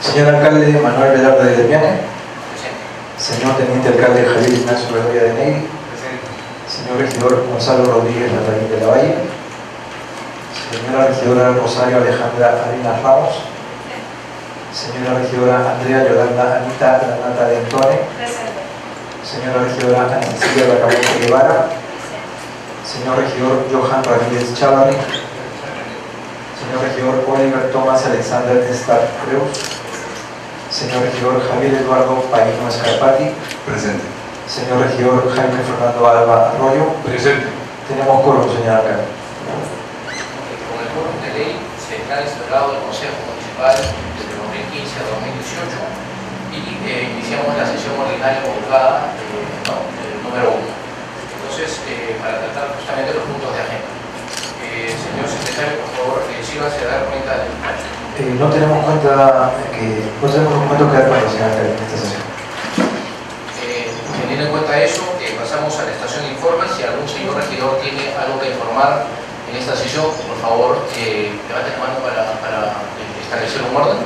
Señor alcalde Manuel Velarde de Demiane. Señor teniente alcalde Javier Ignacio Bedoya de Ney. Señor regidor Gonzalo Rodríguez Latarín de la Valle. Señora regidora Rosario Alejandra Arenas Ramos. Señora regidora Andrea Yolanda Anita Lanata de Antone. Señora regidora Ana Cecilia Bacamonte Guevara. Señor regidor Johan Ramírez Chávarri. Señor regidor Oliver Tomás Alexander Stark Creus. Señor regidor Javier Eduardo Paino Escarpati. Presente. Señor regidor Jaime Fernando Alba Arroyo. Presente. Tenemos quórum, señor alcalde. Con el quórum de ley se está instalado el Consejo Municipal desde 2015 a 2018 y iniciamos la sesión ordinaria convocada número 1. Entonces, para tratar justamente los puntos de agenda. Señor secretario, por favor, sírvase a dar cuenta del punto. No tenemos documento que dar cuenta, señor alcalde, en esta sesión. Teniendo en cuenta eso, pasamos a la estación de informes. Si algún señor regidor tiene algo que informar en esta sesión, por favor, levante la mano para establecer un orden.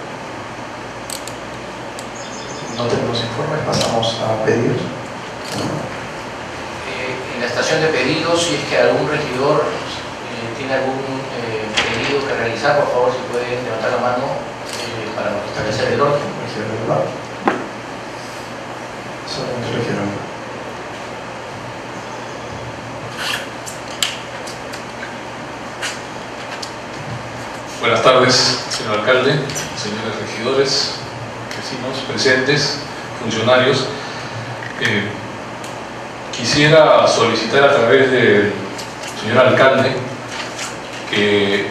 No tenemos informes, pasamos a pedidos. En la estación de pedidos, si es que algún regidor tiene algún pedido que realizar, por favor, si puede levantar la mano para establecer el orden. Solamente regidor. Buenas tardes, señor alcalde, señores regidores, vecinos presentes, funcionarios. Quisiera solicitar a través del señor alcalde que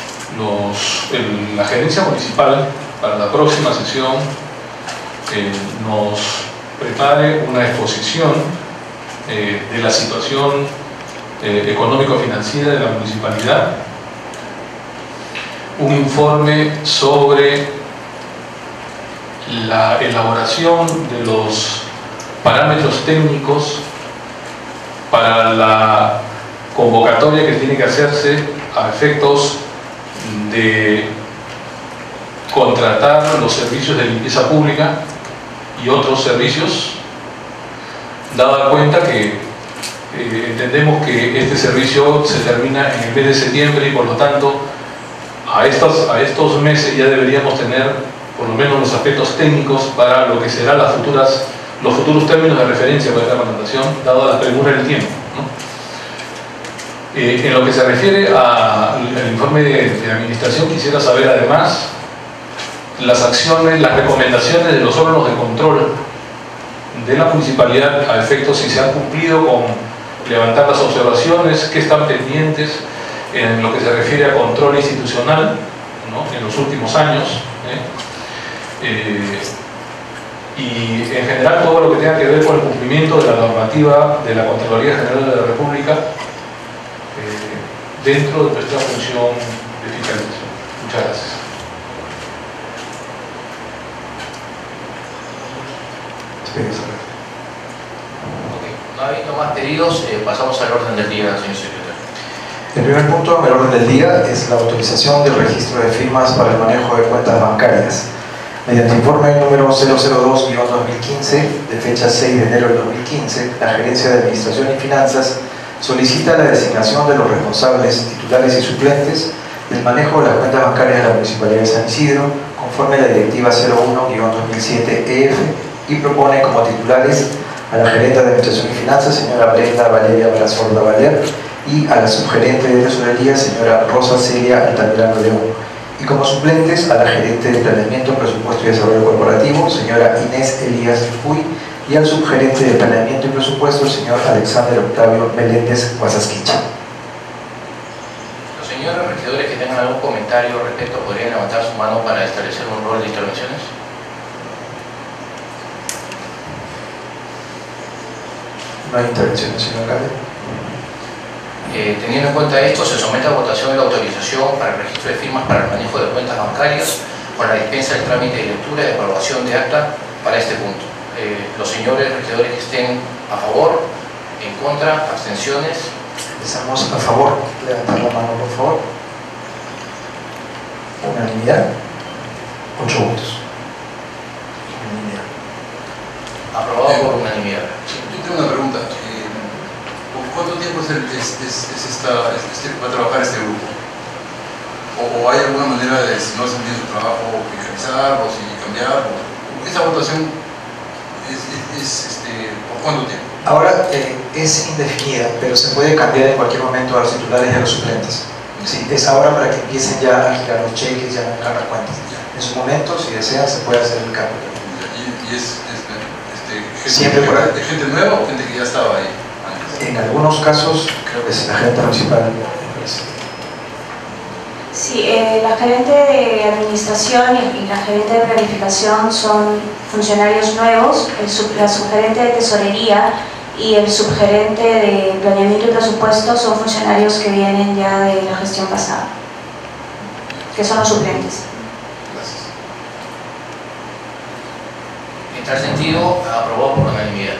la gerencia municipal para la próxima sesión nos prepare una exposición de la situación económico-financiera de la municipalidad, un informe sobre la elaboración de los parámetros técnicos para la convocatoria que tiene que hacerse a efectos de contratar los servicios de limpieza pública y otros servicios, dada cuenta que entendemos que este servicio se termina en el mes de septiembre y por lo tanto a estos meses ya deberíamos tener por lo menos los aspectos técnicos para lo que serán los futuros términos de referencia para esta contratación, dado la premura del tiempo, ¿no? En lo que se refiere al informe de administración, quisiera saber además las acciones, las recomendaciones de los órganos de control de la municipalidad a efectos si se han cumplido con levantar las observaciones, que están pendientes en lo que se refiere a control institucional, ¿no?, en los últimos años, y en general todo lo que tenga que ver con el cumplimiento de la normativa de la Contraloría General de la República dentro de nuestra función de fiscalización. Muchas gracias. No habiendo más pedidos, pasamos al orden del día, señor secretario. El primer punto en el orden del día es la autorización del registro de firmas para el manejo de cuentas bancarias. Mediante informe número 002-2015, de fecha 6 de enero del 2015, la Gerencia de Administración y Finanzas solicita la designación de los responsables, titulares y suplentes del manejo de las cuentas bancarias de la Municipalidad de San Isidro, conforme a la Directiva 01-2007-EF, y propone como titulares a la Gerente de Administración y Finanzas, señora Brenda Valeria Brasorda Valer, y a la subgerente de Tesorería, señora Rosa Celia Altamirano León, y como suplentes a la Gerente de Planeamiento, Presupuesto y Desarrollo Corporativo, señora Inés Elías Puy, y al subgerente de Planeamiento y Presupuesto, el señor Alexander Octavio Meléndez Guasasquicha. Los señores regidores que tengan algún comentario al respecto podrían levantar su mano para establecer un rol de intervenciones. No hay intervenciones, señor alcalde. Teniendo en cuenta esto, se somete a votación la autorización para el registro de firmas para el manejo de cuentas bancarias con la dispensa del trámite de lectura y de aprobación de acta para este punto. Los señores regidores que estén a favor, en contra, abstenciones. Empezamos a favor. Levantar la mano, por favor. Unanimidad. 8 votos. Aprobado por unanimidad. Yo tengo una pregunta. ¿Por cuánto tiempo va a trabajar este grupo? ¿O hay alguna manera de, si no hacen bien su trabajo, finalizar o si cambiar? ¿Esta votación por cuánto tiempo? Ahora es indefinida, pero se puede cambiar en cualquier momento a los titulares y a los suplentes. Sí, es ahora para que empiecen ya a girar los cheques y a manejar las cuentas. En su momento, si desean, se puede hacer el cambio. ¿Y es siempre por ahí. ¿Gente nueva o gente que ya estaba ahí antes? En algunos casos, creo que es la gerente municipal. Sí, la gerente de administración y la gerente de planificación son funcionarios nuevos, la subgerente de tesorería y el subgerente de planeamiento y presupuesto son funcionarios que vienen ya de la gestión pasada, que son los suplentes. Gracias. En tal sentido, aprobado por unanimidad.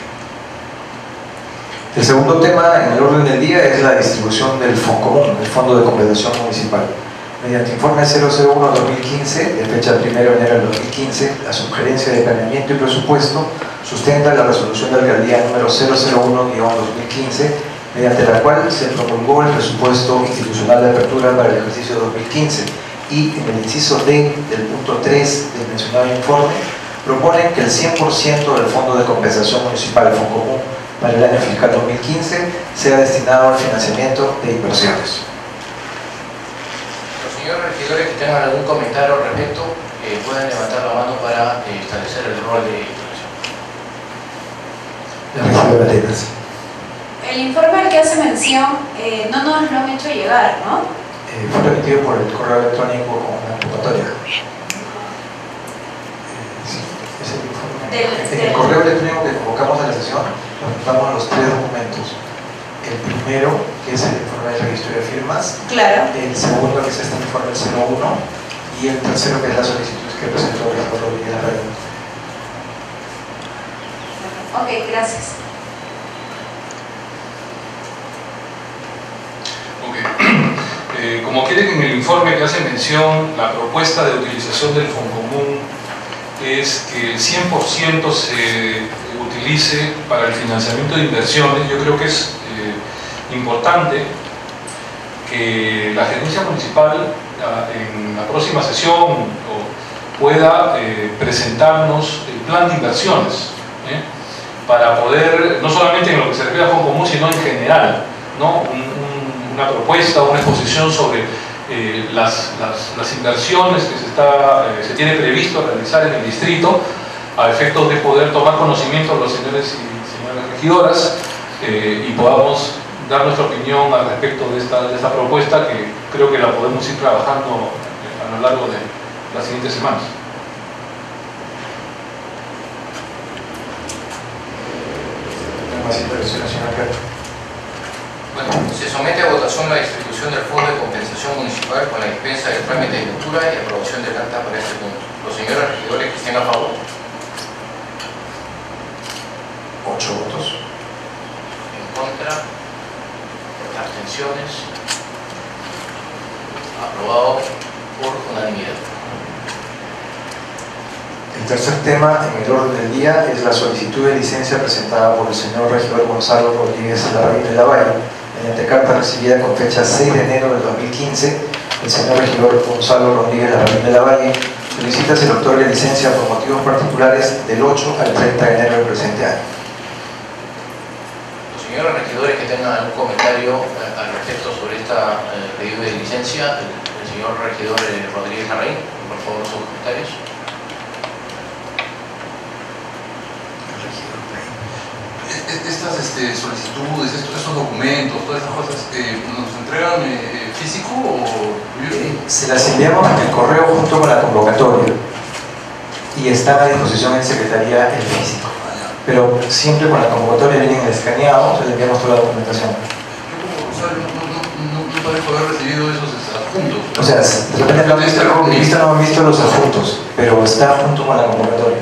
El segundo tema en el orden del día es la distribución del FONCOMUN, el Fondo de Compensación Municipal. Mediante informe 001-2015, de fecha 1 de enero del 2015, la Subgerencia de Planeamiento y Presupuesto sustenta la resolución de alcaldía número 001-2015, mediante la cual se promulgó el presupuesto institucional de apertura para el ejercicio 2015 y en el inciso D del punto 3 del mencionado informe proponen que el 100% del Fondo de Compensación Municipal FONCOMUN para el año fiscal 2015 sea destinado al financiamiento de inversiones. Los señores regidores que tengan algún comentario al respecto pueden levantar la mano para establecer el rol de intervención. La regidora Atenas. El informe al que hace mención no nos lo han hecho llegar, ¿no? Fue remitido por el correo electrónico con una convocatoria. Sí, es el informe. En el correo electrónico que convocamos a la sesión, presentamos los 3 documentos. El primero, que es el informe de registro de firmas. Claro. El segundo, que es este informe 01. Y el tercero, que es la solicitud que presentó el doctor Rodríguez Larraín. Ok, gracias. Como quiere que en el informe que hace mención, la propuesta de utilización del FONCOMUN es que el 100% se utilice para el financiamiento de inversiones. Yo creo que es importante que la gerencia municipal en la próxima sesión pueda presentarnos el plan de inversiones para poder, no solamente en lo que se refiere a FONCOMUN, sino en general, ¿no? Una propuesta, una exposición sobre las inversiones que se tiene previsto realizar en el distrito a efectos de poder tomar conocimiento los señores y señoras regidoras y podamos dar nuestra opinión al respecto de esta propuesta, que creo que la podemos ir trabajando a lo largo de las siguientes semanas. Más intervenciones, señora Carlos. Bueno, se somete a votación la distribución del Fondo de Compensación Municipal con la dispensa del trámite de lectura y aprobación del acta para este punto. Los señores regidores que estén a favor. 8 votos. En contra. Abstenciones. Aprobado por unanimidad. El tercer tema en el orden del día es la solicitud de licencia presentada por el señor regidor Gonzalo Rodríguez Larraín de la Valle. Mediante carta recibida con fecha 6 de enero del 2015, el señor regidor Gonzalo Rodríguez Larraín de la Valle solicita se le otorgue licencia por motivos particulares del 8 al 30 de enero del presente año. Los señores regidores que tengan algún comentario al respecto sobre esta pedido de licencia, el señor regidor Rodríguez Larraín, por favor, sus comentarios. Estas solicitudes, estos documentos, todas estas cosas, ¿nos entregan físico o...? Se las enviamos en el correo junto con la convocatoria y está a disposición en Secretaría el físico. Pero siempre con la convocatoria vienen escaneados, le enviamos toda la documentación. No parezco haber recibido esos adjuntos. O sea, de repente no han visto los adjuntos, pero está junto con la convocatoria.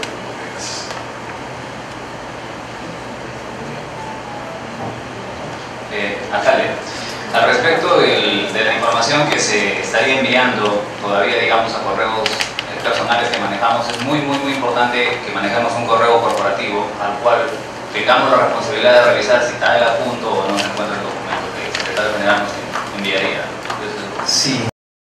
Alcalde, al respecto de la información que se estaría enviando todavía, digamos, a correos personales que manejamos, es muy importante que manejemos un correo corporativo al cual tengamos la responsabilidad de revisar si está el adjunto o no se encuentra el documento que el secretario general nos enviaría. Sí.